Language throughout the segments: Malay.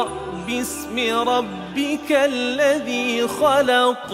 باسم ربك الذي خلق.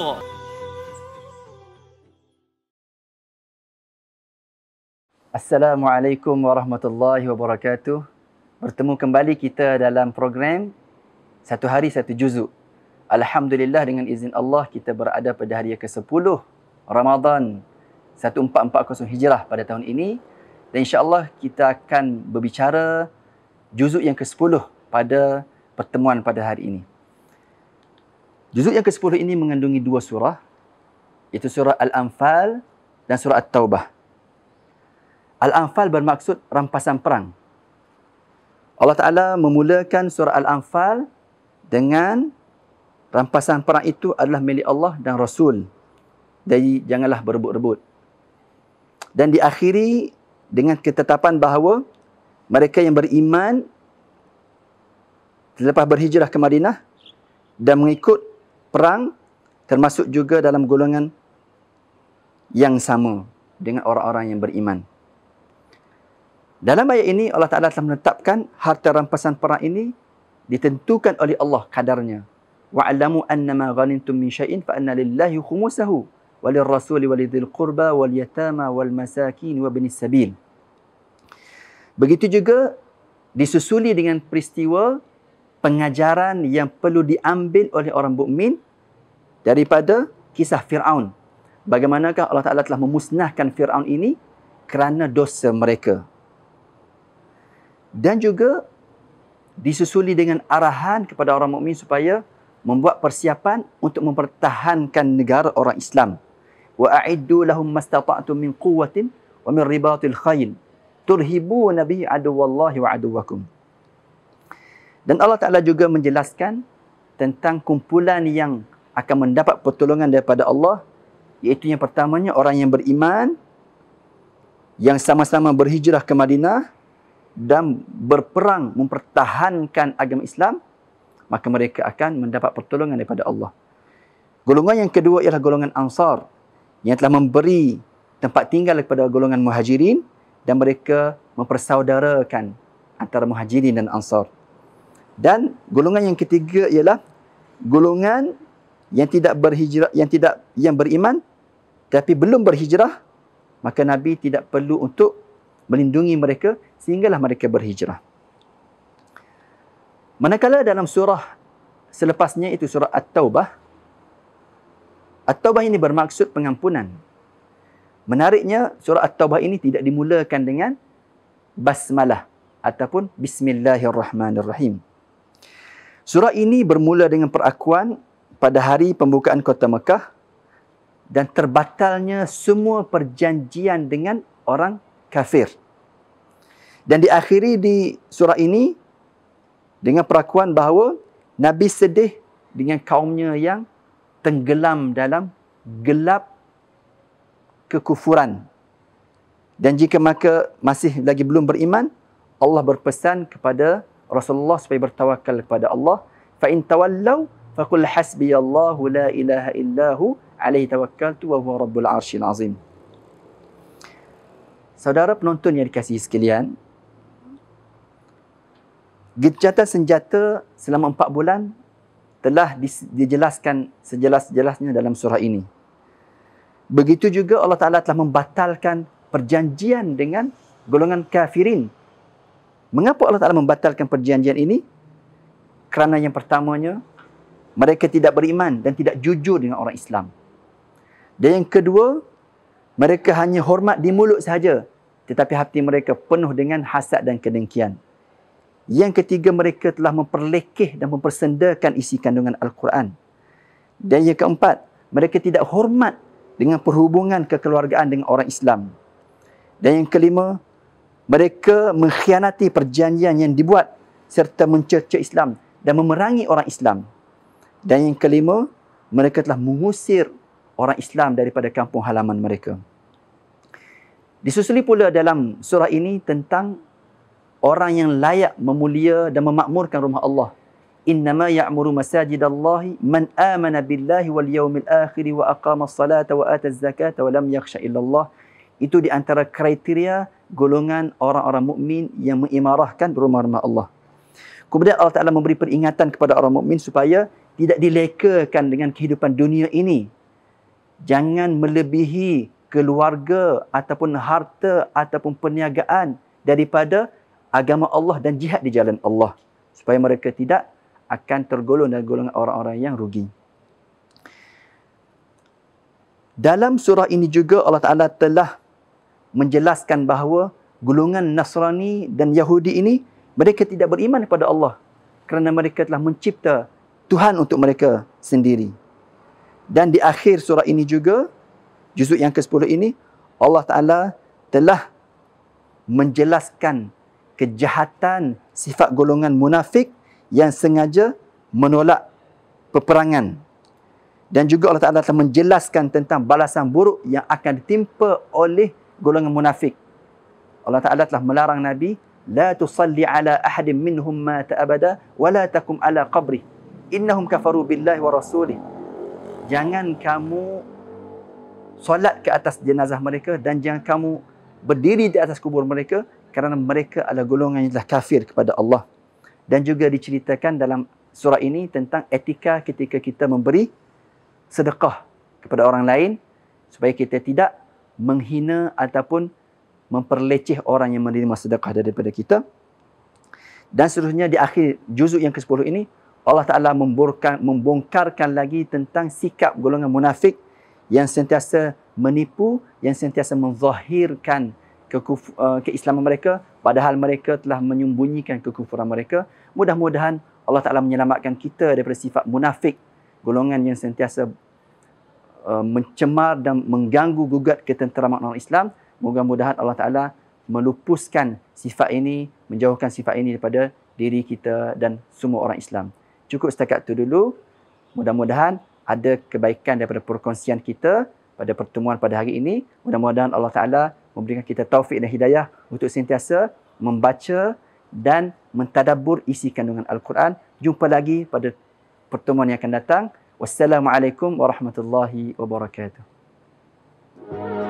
Assalamualaikum warahmatullahi wabarakatuh. Bertemu kembali kita dalam program Satu Hari Satu Juzuk. Alhamdulillah, dengan izin Allah kita berada pada hari ke-10 Ramadan 1440 Hijrah pada tahun ini. Dan insya-Allah kita akan berbicara juzuk yang ke-10 pada pertemuan pada hari ini. Juzuk yang ke-10 ini mengandungi dua surah, iaitu surah Al-Anfal dan surah At-Taubah. Al-Anfal bermaksud rampasan perang. Allah Ta'ala memulakan surah Al-Anfal dengan rampasan perang itu adalah milik Allah dan Rasul. Jadi janganlah berebut-rebut. Dan diakhiri dengan ketetapan bahawa mereka yang beriman selepas berhijrah ke Madinah dan mengikut perang termasuk juga dalam golongan yang sama dengan orang-orang yang beriman. Dalam ayat ini Allah Ta'ala telah menetapkan harta rampasan perang ini ditentukan oleh Allah kadarnya. Wa'lamu annama ghanimtum min syai'in fa anna lillahi khumusahu wa lirrasuli wa lidzil qurba wal yatama wal masakin wa ibnis sabil. Begitu juga disusuli dengan peristiwa pengajaran yang perlu diambil oleh orang mukmin daripada kisah Fir'aun. Bagaimanakah Allah Ta'ala telah memusnahkan Fir'aun ini kerana dosa mereka. Dan juga disusuli dengan arahan kepada orang mukmin supaya membuat persiapan untuk mempertahankan negara orang Islam. Wa a'iddu lahum mastata'tum min quwwatin wa min ribatil khayl turhibuna bihi aduwallahi wa aduwakum. Dan Allah Ta'ala juga menjelaskan tentang kumpulan yang akan mendapat pertolongan daripada Allah, iaitu yang pertamanya orang yang beriman yang sama-sama berhijrah ke Madinah dan berperang mempertahankan agama Islam, maka mereka akan mendapat pertolongan daripada Allah. Golongan yang kedua ialah golongan Ansar yang telah memberi tempat tinggal kepada golongan Muhajirin dan mereka mempersaudarakan antara Muhajirin dan Ansar. Dan golongan yang ketiga ialah golongan yang tidak berhijrah, yang beriman tapi belum berhijrah, maka Nabi tidak perlu untuk melindungi mereka sehinggalah mereka berhijrah. Manakala dalam surah selepasnya, itu surah At-Taubah. At-Taubah ini bermaksud pengampunan. Menariknya, surah At-Taubah ini tidak dimulakan dengan basmalah ataupun bismillahirrahmanirrahim. Surah ini bermula dengan perakuan pada hari pembukaan kota Mekah dan terbatalnya semua perjanjian dengan orang kafir. Dan diakhiri di surah ini dengan perakuan bahawa Nabi sedih dengan kaumnya yang tenggelam dalam gelap kekufuran. Dan jika mereka masih lagi belum beriman, Allah berpesan kepada Rasulullah supaya bertawakal kepada Allah. Fa in tawallaw faqul hasbiyallahu la ilaha illahu alaihi tawakkaltu wa huwa rabbul arsyil azim. Saudara penonton yang dikasihi sekalian, gencatan senjata selama 4 bulan telah dijelaskan sejelas-jelasnya dalam surah ini. Begitu juga Allah Ta'ala telah membatalkan perjanjian dengan golongan kafirin. Mengapa Allah Ta'ala membatalkan perjanjian ini? Kerana yang pertamanya, mereka tidak beriman dan tidak jujur dengan orang Islam. Dan yang kedua, mereka hanya hormat di mulut sahaja, tetapi hati mereka penuh dengan hasad dan kedengkian. Yang ketiga, mereka telah memperlekeh dan mempersendakan isi kandungan Al-Quran. Dan yang keempat, mereka tidak hormat dengan perhubungan kekeluargaan dengan orang Islam. Dan yang kelima, mereka mengkhianati perjanjian yang dibuat serta mencerca Islam dan memerangi orang Islam. Dan yang kelima, mereka telah mengusir orang Islam daripada kampung halaman mereka. Disusuli pula dalam surah ini tentang orang yang layak memulia dan memakmurkan rumah Allah. Innama ya'muru masajidallahi man amana billahi wal yawmil akhir wa aqama as-salata wa ata az-zakata wa lam yakhsha illallah. Itu di antara kriteria golongan orang-orang mukmin yang mengimarahkan rumah-rumah Allah. Kemudian Allah Ta'ala memberi peringatan kepada orang mukmin supaya tidak dilekakan dengan kehidupan dunia ini. Jangan melebihi keluarga ataupun harta ataupun perniagaan daripada agama Allah dan jihad di jalan Allah, supaya mereka tidak akan tergolong dalam golongan orang-orang yang rugi. Dalam surah ini juga Allah Ta'ala telah menjelaskan bahawa golongan Nasrani dan Yahudi ini, mereka tidak beriman kepada Allah kerana mereka telah mencipta Tuhan untuk mereka sendiri. Dan di akhir surah ini juga, juzuk yang ke-10 ini, Allah Ta'ala telah menjelaskan kejahatan sifat golongan munafik yang sengaja menolak peperangan. Dan juga Allah Ta'ala telah menjelaskan tentang balasan buruk yang akan ditimpa oleh golongan munafik. Allah Ta'ala telah melarang Nabi, la tusalli ala ahadin minhum mata abada wa la takum ala qabri innahum kafaru billahi wa rasulih. Jangan kamu solat ke atas jenazah mereka dan jangan kamu berdiri di atas kubur mereka kerana mereka adalah golongan yang telah kafir kepada Allah. Dan juga diceritakan dalam surah ini tentang etika ketika kita memberi sedekah kepada orang lain, supaya kita tidak menghina ataupun memperleceh orang yang menerima sedekah daripada kita. Dan seterusnya di akhir juzuk yang ke-10 ini, Allah Ta'ala membongkarkan lagi tentang sikap golongan munafik yang sentiasa menipu, yang sentiasa menzahirkan keislaman mereka, padahal mereka telah menyembunyikan kekufuran mereka. Mudah-mudahan Allah Ta'ala menyelamatkan kita daripada sifat munafik, golongan yang sentiasa mencemar dan mengganggu gugat ketenteraman orang Islam. Mudah-mudahan Allah Ta'ala melupuskan sifat ini, menjauhkan sifat ini daripada diri kita dan semua orang Islam. Cukup setakat itu dulu. Mudah-mudahan ada kebaikan daripada perkongsian kita pada pertemuan pada hari ini. Mudah-mudahan Allah Ta'ala memberikan kita taufik dan hidayah untuk sentiasa membaca dan mentadabbur isi kandungan Al-Quran. Jumpa lagi pada pertemuan yang akan datang. Wassalamualaikum warahmatullahi wabarakatuh.